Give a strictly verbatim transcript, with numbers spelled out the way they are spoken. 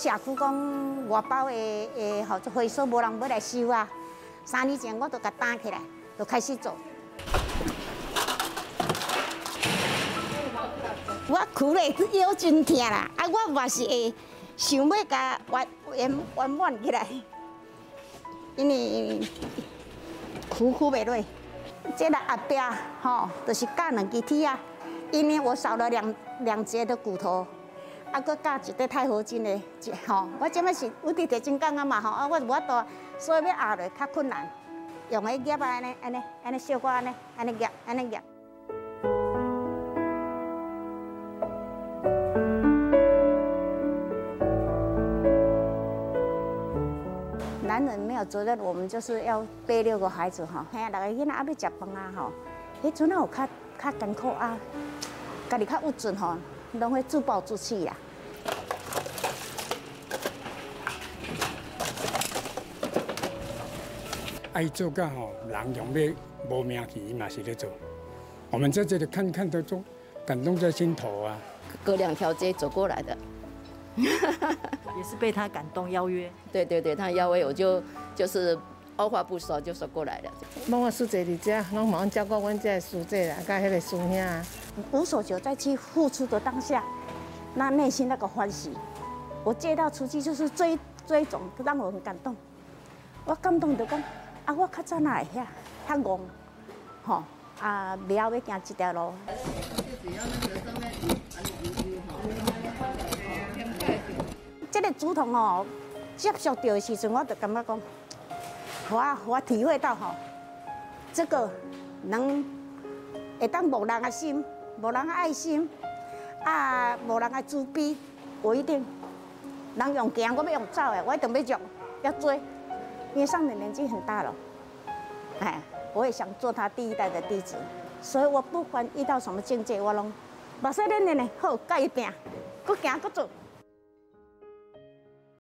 社区讲外包的的合作会所无人要来收啊，三年前我就甲担起来，就开始做。我苦咧腰真痛啦，啊，我嘛是会想要甲圆圆圆满起来，因为苦苦袂落。这个后壁吼，就是架两支铁啊，因为我少了两两节的骨头，啊，搁架一块钛合金的，吼，我即摆是有伫地真钢啊嘛吼，啊，我无法度，所以要压落较困难，用个夹啊，安尼安尼安尼小可安尼安尼夹安尼夹。 男人没有责任，我们就是要背六个孩子哈。嘿啊，六个囡仔还要食饭啊吼。迄阵啊有较较艰苦啊，家己较有准吼，拢会自暴自弃啦。 爱做噶吼，人用要无名气嘛是咧做。我们在这里看看都做，感动在心头啊。 隔两条街走过来的。 也是被他感动邀约。 对对对，他邀约我就就是二话不说就说过来了。 拢我师姐伫遮，拢忙照顾阮这师姐啦，甲迄个师兄。 无所求，在去付出的当下，那内心那个欢喜，我接到出去就是追追总，让我很感动。我感动就讲，啊，我较早哪会遐，较戆，吼，啊，未晓要行这条路。 这个竹筒哦，接触到的时阵，我就感觉讲，我我体会到吼，这个能会当无人的心，无人的爱心，啊，无人的慈悲，我一定人用行，我要用走的，我一定要用，要追，因为上的年纪很大了，哎，我也想做他第一代的弟子，所以我不管遇到什么境界，我拢目屎练练的好，甲伊拼，搁行搁做。